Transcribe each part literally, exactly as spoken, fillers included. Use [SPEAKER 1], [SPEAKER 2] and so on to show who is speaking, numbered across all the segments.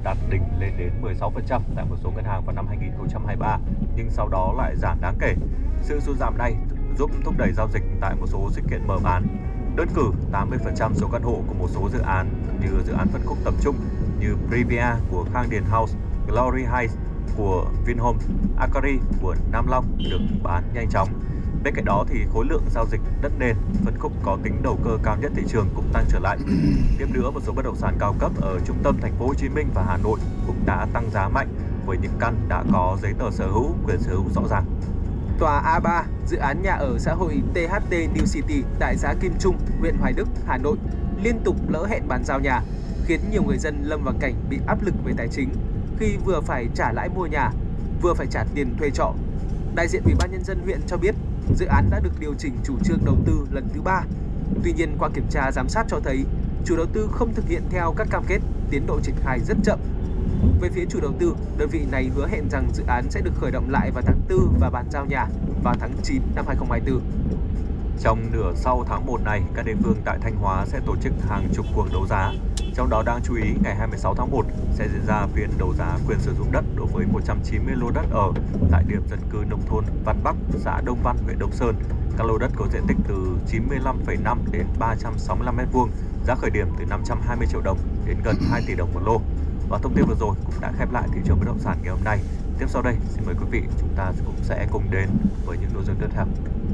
[SPEAKER 1] đạt đỉnh lên đến mười sáu phần trăm tại một số ngân hàng vào năm hai nghìn không trăm hai mươi ba, nhưng sau đó lại giảm đáng kể. Sự sụt giảm này giúp thúc đẩy giao dịch tại một số sự kiện mở bán. Đơn cử, tám mươi phần trăm số căn hộ của một số dự án như dự án phân khúc tầm trung như Privia của Khang Điền House, Glory Heights của Vinhome, Akari của Nam Long được bán nhanh chóng. Bên cạnh đó thì khối lượng giao dịch đất nền, phân khúc có tính đầu cơ cao nhất thị trường cũng tăng trở lại. Tiếp nữa, một số bất động sản cao cấp ở trung tâm thành phố Hồ Chí Minh và Hà Nội cũng đã tăng giá mạnh với những căn đã có giấy tờ sở hữu, quyền sở hữu rõ ràng.
[SPEAKER 2] Tòa A ba, dự án nhà ở xã hội tê hát tê New City tại xã Kim Trung, huyện Hoài Đức, Hà Nội liên tục lỡ hẹn bàn giao nhà, khiến nhiều người dân lâm vào cảnh bị áp lực về tài chính khi vừa phải trả lãi mua nhà, vừa phải trả tiền thuê trọ. Đại diện Ủy ban Nhân dân huyện cho biết dự án đã được điều chỉnh chủ trương đầu tư lần thứ ba. Tuy nhiên, qua kiểm tra giám sát cho thấy chủ đầu tư không thực hiện theo các cam kết, tiến độ triển khai rất chậm. Về phía chủ đầu tư, đơn vị này hứa hẹn rằng dự án sẽ được khởi động lại vào tháng tư và bàn giao nhà vào tháng chín năm hai nghìn không trăm hai mươi tư.
[SPEAKER 1] Trong nửa sau tháng một này, các địa phương tại Thanh Hóa sẽ tổ chức hàng chục cuộc đấu giá. Trong đó đáng chú ý, ngày hai mươi sáu tháng một sẽ diễn ra phiên đấu giá quyền sử dụng đất đối với một trăm chín mươi lô đất ở tại điểm dân cư nông thôn Văn Bắc, xã Đông Văn, huyện Đông Sơn. Các lô đất có diện tích từ chín mươi lăm phẩy năm đến ba trăm sáu mươi lăm mét vuông, giá khởi điểm từ năm trăm hai mươi triệu đồng đến gần hai tỷ đồng một lô. Và thông tin vừa rồi cũng đã khép lại thị trường bất động sản ngày hôm nay. Tiếp sau đây, xin mời quý vị chúng ta cũng sẽ cùng đến với những nội dung tiếp theo.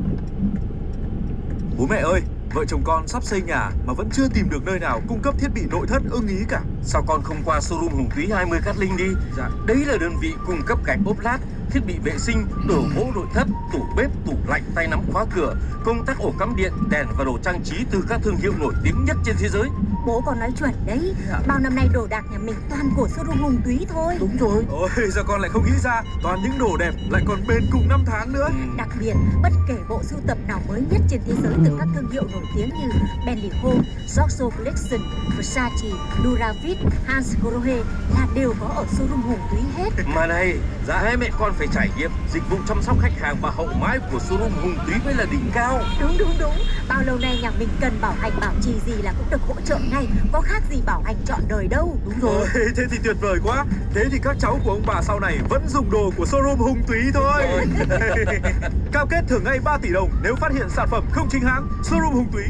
[SPEAKER 3] Bố mẹ ơi, vợ chồng con sắp xây nhà mà vẫn chưa tìm được nơi nào cung cấp thiết bị nội thất ưng ý cả.
[SPEAKER 4] Sao con không qua showroom Hùng Túy hai mươi Cát Linh đi?
[SPEAKER 3] Dạ.
[SPEAKER 4] Đấy là đơn vị cung cấp gạch ốp lát, thiết bị vệ sinh, đồ gỗ nội thất, tủ bếp, tủ lạnh, tay nắm khóa cửa, công tắc ổ cắm điện, đèn và đồ trang trí từ các thương hiệu nổi tiếng nhất trên thế giới.
[SPEAKER 5] Bố còn nói chuẩn đấy. Dạ. Bao năm nay đồ đạc nhà mình toàn của showroom Hùng Túy thôi.
[SPEAKER 4] Đúng rồi.
[SPEAKER 3] Ôi, giờ con lại không nghĩ ra, toàn những đồ đẹp lại còn bền cùng năm tháng nữa.
[SPEAKER 5] Ừ. Đặc biệt, bất kể bộ sưu tập nào mới nhất trên thế giới từ các thương hiệu nổi tiếng như Bentley Home, Giorgio Collection, Versace, Duravit, Hans Grohe là đều có ở showroom Hùng Túy hết.
[SPEAKER 4] Mà này, dạ hai mẹ con phải trải nghiệm dịch vụ chăm sóc khách hàng và hậu mãi của showroom Hùng Túy mới là đỉnh cao.
[SPEAKER 5] Đúng đúng đúng. Bao lâu nay nhà mình cần bảo hành bảo trì gì là cũng được hỗ trợ ngay, có khác gì bảo hành trọn đời đâu.
[SPEAKER 3] Đúng rồi. Ôi, thế thì tuyệt vời quá. Thế thì các cháu của ông bà sau này vẫn dùng đồ của showroom Hùng Túy thôi. Cam kết thưởng ngay ba tỷ đồng nếu phát hiện sản phẩm không chính hãng. Showroom Hùng Túy.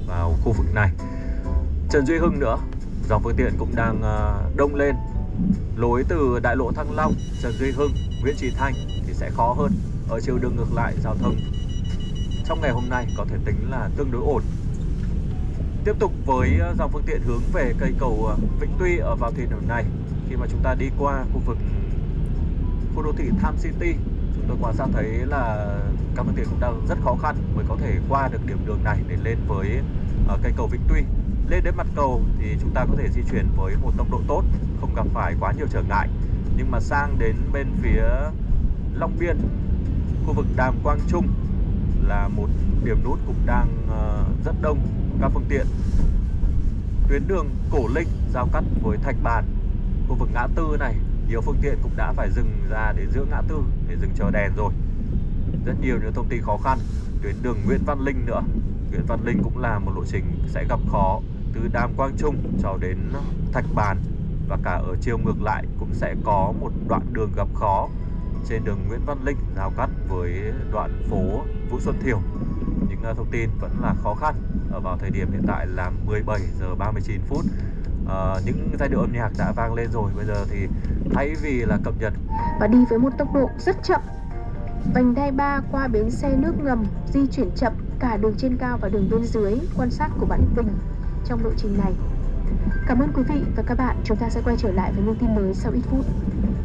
[SPEAKER 1] vào khu vực này. Trần Duy Hưng nữa, dòng phương tiện cũng đang đông lên. Lối từ đại lộ Thăng Long, Trần Duy Hưng, Nguyễn Chí Thanh thì sẽ khó hơn. Ở chiều đường ngược lại, giao thông trong ngày hôm nay có thể tính là tương đối ổn. Tiếp tục với dòng phương tiện hướng về cây cầu Vĩnh Tuy ở vào thời điểm này, khi mà chúng ta đi qua khu vực khu đô thị Tham City, chúng tôi quan sát thấy là các phương tiện cũng đang rất khó khăn mới có thể qua được điểm đường này để lên với uh, cây cầu Vĩnh Tuy. Lên đến mặt cầu thì chúng ta có thể di chuyển với một tốc độ tốt, không gặp phải quá nhiều trở ngại. Nhưng mà sang đến bên phía Long Biên, khu vực Đàm Quang Trung là một điểm nút cũng đang uh, rất đông các phương tiện. Tuyến đường Cổ Linh giao cắt với Thạch Bàn, khu vực ngã tư này, nhiều phương tiện cũng đã phải dừng ra để giữa ngã tư để dừng chờ đèn rồi. Rất nhiều những thông tin khó khăn. Tuyến đường Nguyễn Văn Linh nữa, Nguyễn Văn Linh cũng là một lộ trình sẽ gặp khó, từ Đàm Quang Trung cho đến Thạch Bàn, và cả ở chiều ngược lại cũng sẽ có một đoạn đường gặp khó trên đường Nguyễn Văn Linh giao cắt với đoạn phố Vũ Xuân Thiều. Những thông tin vẫn là khó khăn ở vào thời điểm hiện tại là mười bảy giờ ba mươi chín phút. À, những giai điệu âm nhạc đã vang lên rồi. Bây giờ thì thay vì là cập nhật
[SPEAKER 6] và đi với một tốc độ rất chậm, vành đai ba qua bến xe nước ngầm di chuyển chậm cả đường trên cao và đường bên dưới, quan sát của bạn Bình trong lộ trình này. Cảm ơn quý vị và các bạn. Chúng ta sẽ quay trở lại với những tin mới sau ít phút.